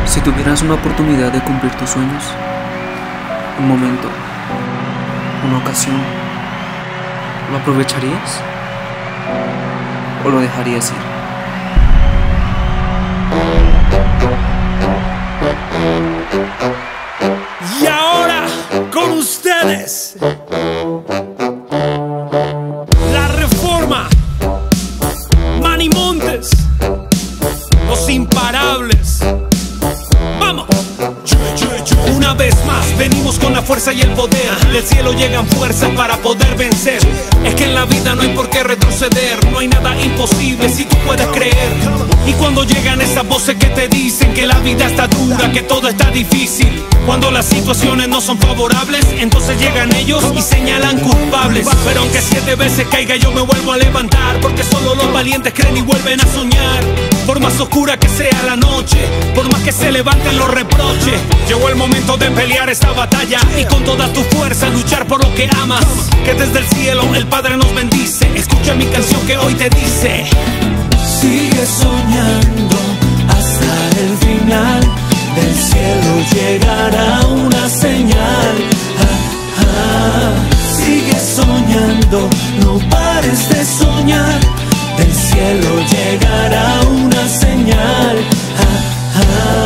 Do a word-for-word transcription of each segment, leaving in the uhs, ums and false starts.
Si tuvieras una oportunidad de cumplir tus sueños, un momento, una ocasión, ¿lo aprovecharías o lo dejarías ir? Y ahora con ustedes, La Reforma, Manny Montes, Los Imparables. ¡Vamos! Una vez más venimos con la fuerza y el poder. Del cielo llegan fuerzas para poder vencer. Es que en la vida no hay por qué retroceder. No hay nada imposible si tú puedes creer. Y cuando llegan esas voces que te dicen que la vida está dura, que todo está difícil, cuando las situaciones no son favorables, entonces llegan ellos y señalan culpables. Pero aunque siete veces caiga yo me vuelvo a levantar, porque solo los valientes creen y vuelven a soñar. Por más oscura que sea la noche, por más que se levanten los reproches, llegó el momento de pelear esta batalla y con toda tu fuerza luchar por lo que amas. Que desde el cielo el Padre nos bendice. Escucha mi canción que hoy te dice: sigue soñando hasta el final. Del cielo llegará una señal. Ah, ah. Sigue soñando, no pares de soñar. Del cielo llegará una señal. Ah,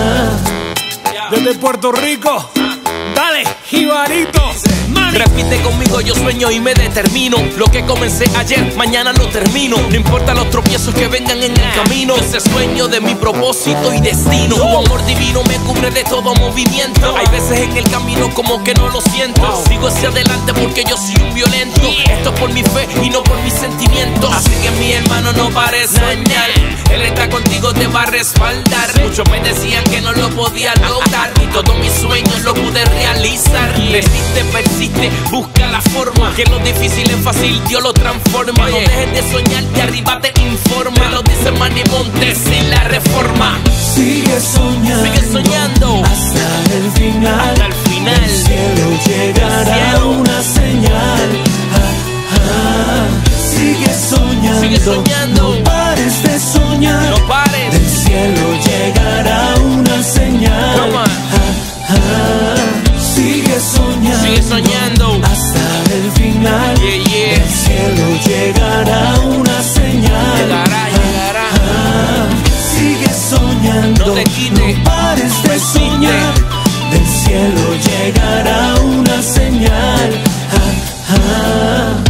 ah. Desde Puerto Rico, dale, Jibarito. Repite conmigo, yo sueño y me determino. Lo que comencé ayer, mañana lo termino. No importa los tropiezos que vengan en el camino. Ese sueño de mi propósito y destino. Tu amor divino me cubre de todo movimiento. Hay veces en el camino como que no lo siento. Sigo hacia adelante porque yo soy un violento. Esto es por mi fe y no por mis sentimientos. Así que mi hermano, no pares de soñar. Él está contigo, te va a respaldar. Muchos me decían que no lo podía lograr y todos mis sueños lo pude realizar. Resiste, persiste, busca la forma, que lo difícil es fácil, Dios lo transforma. No dejes de soñar, de arriba te informa. Lo dice Manny Montes y La Reforma. Sigue soñando, sigue soñando hasta el final. Hasta el final. Del cielo llegará cielo. una señal. Ah, ah. Sigue soñando, sigue soñando, no pares de soñar. No pares. Del cielo llegará una señal. Come on. Ah, ah. Sigue soñando, sigue soñando hasta el final. Yeah, yeah. Del cielo llegará una señal. Llegará, llegará. Ah, ah. Sigue soñando, no te quites, no pares de persiste. soñar. Del cielo llegará una señal. Ah, ah.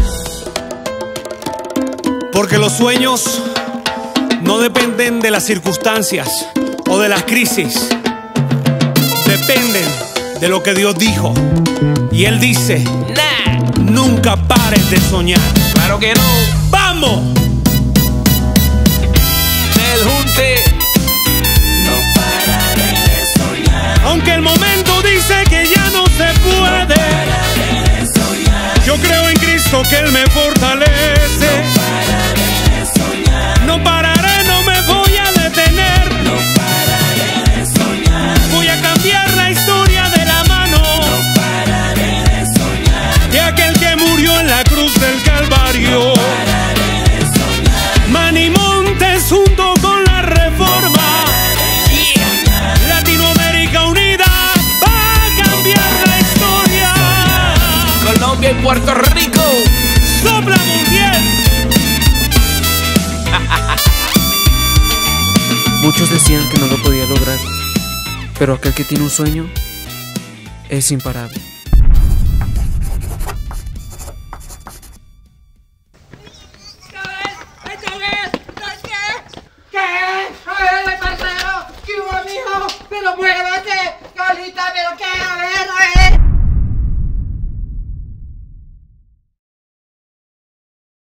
Porque los sueños no dependen de las circunstancias o de las crisis. Dependen de lo que Dios dijo. Y Él dice: nah, nunca pares de soñar. Claro que no. ¡Vamos! El junte. No pararé de soñar. Aunque el momento dice que ya no se puede, No pararé de soñar. yo creo en Cristo que Él me fortalece. No pararé de soñar. No pararé, no me voy a detener. No pararé de soñar. Voy a cambiar la historia de la mano No pararé de soñar. de aquel que murió en la cruz del Calvario. No pararé de soñar. Manny Montes junto con La Reforma. Yeah. Latinoamérica unida va a cambiar la historia. Colombia y Puerto Rico. Sopla mundial. Muchos decían que no lo podía lograr, pero aquel que tiene un sueño es imparable.